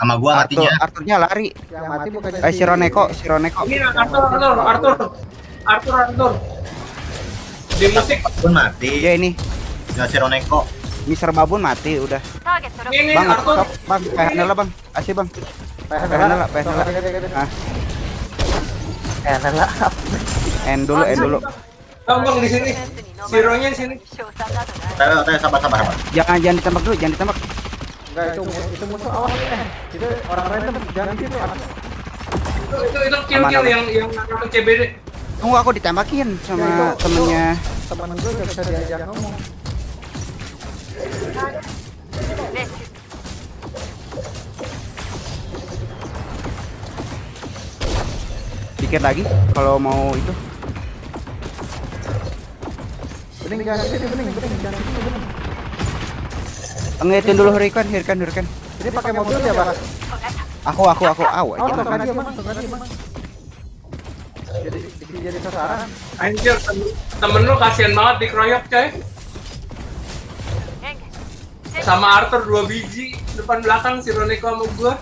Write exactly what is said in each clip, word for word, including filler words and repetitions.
Sama gua Arthur, matinya. Arthurnya lari. Yang mati bukannya Eh si Roneko, si Roneko. Ini Arthur, Arthur, Arthur, Arthur, Arthur. Di musik. Pun mati. Ya ini, Ya si Roneko. Mister Babun mati udah. Ini Bang, Arthur. stop, bang, P H Nela bang, asih bang. P H Nela, P H Nela. Ah, Eh, nela. end dulu, end dulu. Bang, bang di sini. Zero-nya di sini. Tahu, tahu, sabar, sabar, sabar. Jangan jangan ditembak dulu, jangan ditembak. enggak itu itu musuh awas eh. Itu orang random jangan di situ. Itu itu itu kill Aman, kill aman. yang yang aku C B D. Tunggu aku ditembakin sama temennya. Teman gue gak bisa diajak ngomong. Dikit lagi kalau mau itu. Bening jangan sini bening bening jangan sini bening. Ngitin dulu Hurricane, Hurricane, Hurricane. Ini pakai mobil ya, Bang? Aku, aku, aku, aw, Oh, jangan tengah mati. dia, Bang, tengah dia, Bang. Jadi jadi jadi sasaran. Anjir, tem- temen lu kasihan banget dikeroyok, coy. Sama Arthur dua biji depan belakang si Roneko sama gua.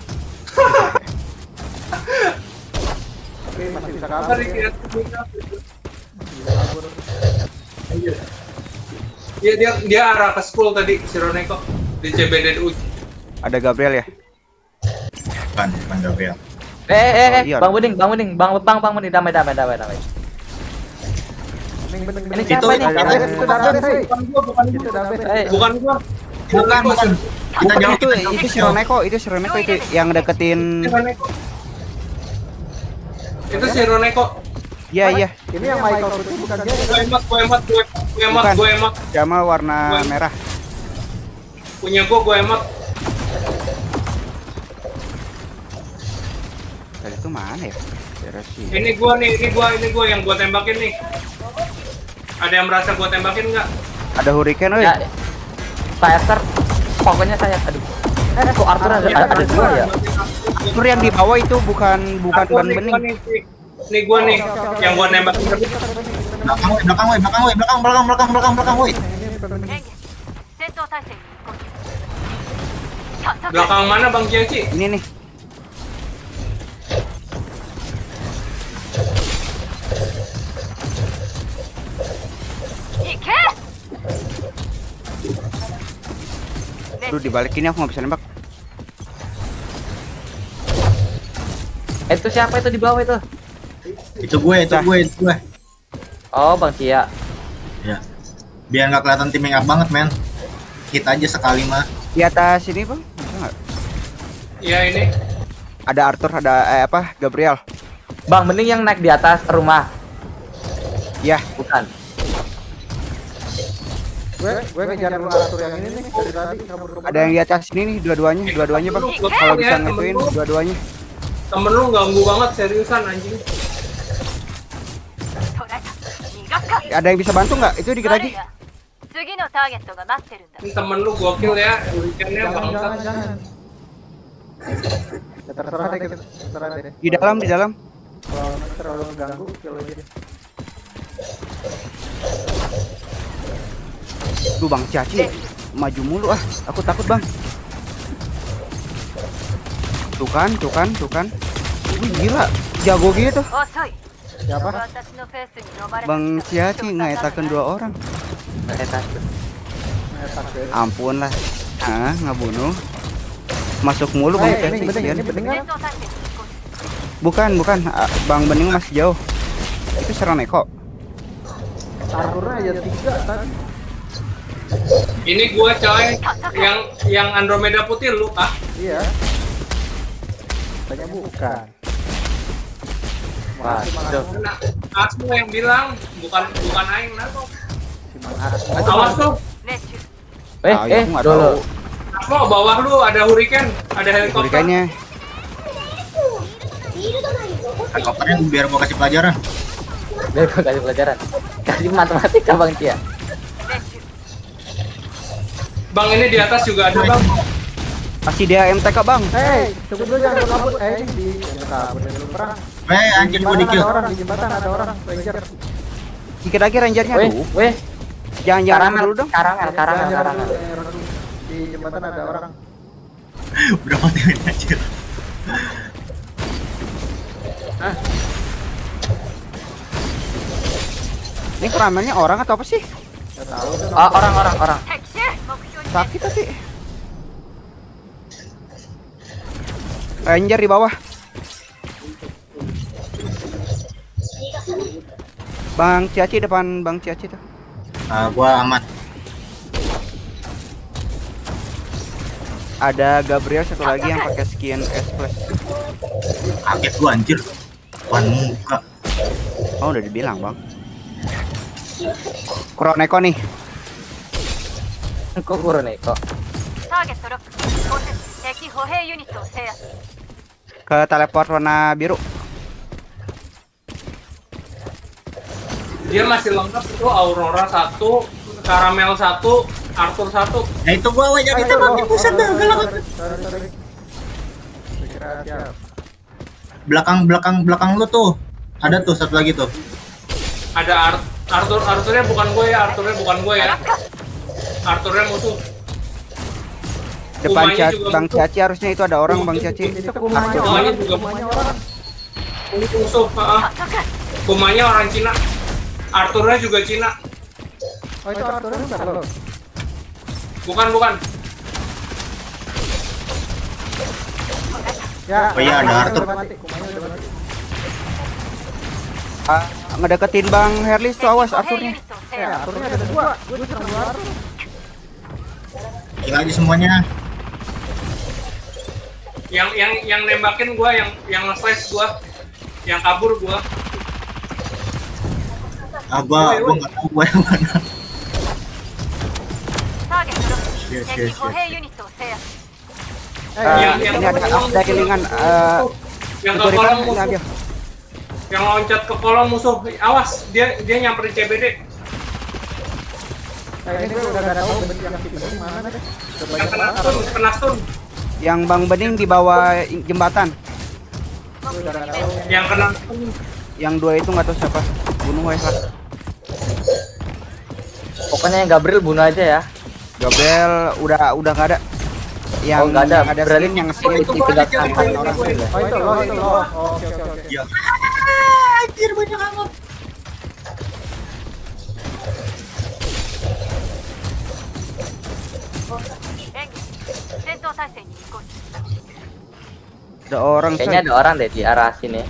Oke, masih bisa Apa kabur. dikira Bisa kabur. Anjir. Dia dia dia arah ke school tadi si Roneko di C B D U. Ada Gabriel ya? Bukan, bukan Gabriel. Eh, eh, eh, Oh, iya. Bang Bening, Bang Bening, Bang Bang Bang Bening, damai, damai, damai, damai. Bening bening Ini bening. siapa ini? Dabes, itu Dabes, hei. Bukan gua, bukan Itu gua. Dabes. Eh, Bukan gua. Bukan, bukan. Kita Bukan jauh, itu, kita jauh. itu si Roneko, itu si Roneko itu yang deketin. Si Roneko. Itu si Roneko. Iya, iya. Ini yang Michael Putih bukan dia. Gue emak, gue emak, gue emak, gue emak, Bukan. gue emak. Jama warna Bukan. merah. Punya gua, gue emak. Tadi itu mana ya? Daerah sini. Ini gua nih, ini gua, ini gua yang gua tembakin nih. Ada yang merasa gua tembakin nggak? Ada Hurricane, oi. Ya, Pak Esther, pokoknya saya, aduh. Eh, kok Arthur ada, ada, ada dua ya? Arthur yang di bawah itu bukan bukan Aku ban nih, bening. gua nih, nih. Nih gua nih, yang gua nembakin tadi. Belakang, woi, belakang, woi, belakang, woi, belakang, belakang, belakang, belakang, belakang, woi. Belakang mana Bang Ciaci? Ini nih. Aduh, dibalik ini aku nggak bisa nembak. Eh, itu siapa itu di bawah itu? Itu gue, itu Dah. gue, itu gue. Oh, Bang Cia. Ya. Biar nggak kelihatan teaming up banget, men. Hit aja sekali mah. Di atas ini, Bang. Bisa nggak? Iya ini. Ada Arthur, ada eh, apa? Gabriel. Bang Bening yang naik di atas rumah, Ya, bukan? Gue gue ngejar dulu Arthur yang ini nih dari tadi kabur ke ada yang di atas ini nih, dua-duanya, dua-duanya, Bang. Kalau bisa ngituin dua-duanya. Temen lu ganggu banget seriusan anjing. Ada yang bisa bantu nggak? Itu dikit lagi. Ini temen lu gokil ya, weekendnya jangan jangan bangsat. jangan. Ya terserah deh, kita- terserah deh. Di dalam, di dalam. Kalau terlalu mengganggu, kill aja. Duh, Bang Caci maju mulu ah. Aku takut, Bang. Tuh kan, tuh kan, tuh kan. Wih, gila. Jago gitu. Siapa? Bang Ciaci ngetakan dua orang. Etas. Ngetak deh. Ampun lah. Ah, ngebunuh. Masuk mulu Bang Eh, Ciaci. ini bening, kasihan. ini bening kan? Bukan, bukan. Ah, Bang Bening masih jauh. Itu Seroneko. Arthurnya aja tiga tadi. Ini gua coy, yang yang Andromeda putih lu ah. Iya. Tanya bukan. Waduh. Nah, Asmu yang bilang bukan bukan aing nah. Simang Asmo. Awas tuh. Eh, Ah, ya, eh, aku nggak dulu. tahu. Asmu bawah lu ada hurricane, ada helikopter. Hurricane-nya. Helikopternya biar gua kasih pelajaran. Biar gua kasih pelajaran. Kasih matematika Bang Cia. Bang ini di atas juga ada bang. Kasih dia M T K, Bang. Hei, tunggu dulu jangan kabur. Eh, ini di jangan kabur dari perang. Eh, anjir gua di Jembatan kill. ada orang, di jembatan ada orang. Ranger. Dikit lagi rangernya. Weh, Aduh. weh. Jangan jangan Karangan dulu dong. Karangan, karangan, Jangan karangan. dulu, eh, di jembatan ada orang. Berapa tim aja? Ini keramennya orang atau apa sih? Oh, orang orang orang. Sakit tadi. Ranger di bawah. Bang Ciaci depan Bang Ciaci tuh. Uh, gua aman. Ada Gabriel satu lagi yang pakai skin S plus. Kaget gua anjir. Depan muka. Oh udah dibilang bang. Kuroneko nih. Kok kurang nih kok. Ke teleport warna biru. Dia masih lengkap itu Aurora satu, Caramel satu, Arthur satu. Nah itu gua wajah kita makin pusat dah galak. Belakang belakang belakang lu tuh. Ada tuh satu lagi tuh. Ada Ar Arthur Arthurnya bukan gue ya, Arthurnya bukan gue ya. Arthurnya musuh. Depan Kumanya Cia juga Bang musuh. Ciaci harusnya itu ada orang Bang Ciaci. Kumanya juga musuh. Heeh. Kumanya orang Cina. Arthurnya juga Cina. Oh itu Arthurnya bukan lo. Bukan bukan. Ya. Oh iya, ada Arthur. Udah mati, kumanya udah mati. Ah, ngedeketin Bang Herlis tuh awas Arthurnya. Ya, Arthurnya ada dua. Gue serang dua Arthur. Kill aja semuanya. Yang yang yang nembakin gua, yang yang nge-flash gua, yang kabur gua. Ah gua gua enggak tahu gua yang mana. Yes, yes, yes. Eh, Yang- yang- ini ada ada healingan eh Yang itu ke di kolong mana? Ini musuh. ambil. Yang loncat ke kolong musuh. Awas, dia dia nyamperin C B D. Nah, ini gue udah gak tahu bentuk yang di mana deh. Udah Yang banyak kena banget. stun, kena stun. Yang Bang Bening di bawah jembatan. Gue udah gak tahu. Yang kena stun. Yang dua itu nggak tahu siapa. Bunuh aja lah. Pokoknya yang Gabriel bunuh aja ya. Gabriel udah udah nggak ada. Yang Oh, nggak ada. yang ada Berarti skin yang Oh, skin itu dipegang gua tangan aja, orang. gua aja. Oh itu lo, itu lo. Oh, oke oke oke. Ya. Ah, anjir banyak amat. Ada orang Kayaknya coy. ada orang deh di arah sini.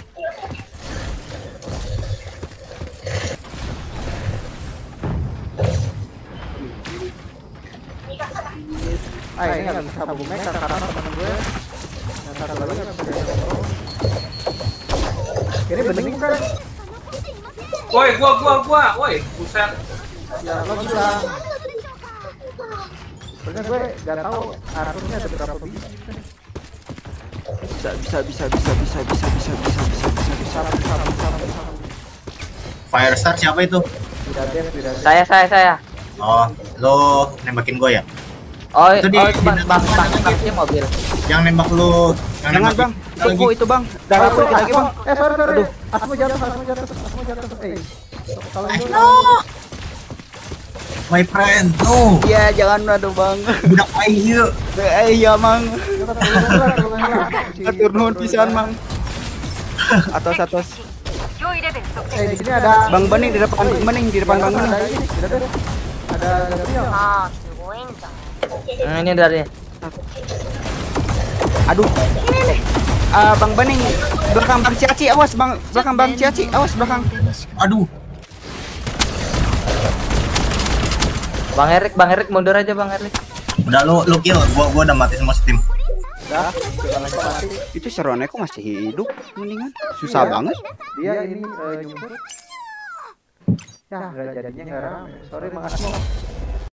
Ah ini nggak bisa bubuk mecha karena temen gue yang satu lagi nggak bisa kontrol. Ini bening bukan? Woi, gua gua gua. Woi, buset. Ya lo bilang. Soalnya gue nggak tahu Arthurnya ada berapa biji. Bisa bisa bisa bisa bisa bisa bisa bisa bisa bisa bisa. Bisa bisa bisa bisa. Firestar siapa itu? Tidak ada tidak ada. Saya saya saya. Oh, lo nembakin gua ya? Oh, Itu di- oh itu bang di- bang di- bang di- bang, dia mobil. Yang nembak lu, yang Jangan nembak bang, tunggu itu bang. Oh, Darah itu aku lagi bang. Asmo. Eh sorry sorry. Aduh. Asmo jatuh, Asmo jatuh, Asmo jatuh. Eh, kalau Eh, dulu. no. My friend, no. Iya jangan aduh bang. Budak ayu. Eh iya mang. Atur Atur nuhun pisan mang. Atos atos. Eh di sini ada Bang Bening di depan Bang Bening di depan Bang ada Bening. ini, tidak ada. Ada Gabriel. Hmm, ini dari. Aduh. Ah Bang Bening belakang Bang Ciaci awas Bang belakang Bang Ciaci awas belakang. Aduh. Bang Erik, Bang Erik mundur aja Bang Erik. Udah lu lu kill, gua gua udah mati semua steam. Dah, jangan lagi mati. Itu Seroneko masih hidup mendingan. Susah Iya. banget. Dia ini eh, nyumput. Ya, nggak jadinya nggak rame. Sorry Mang Asmo.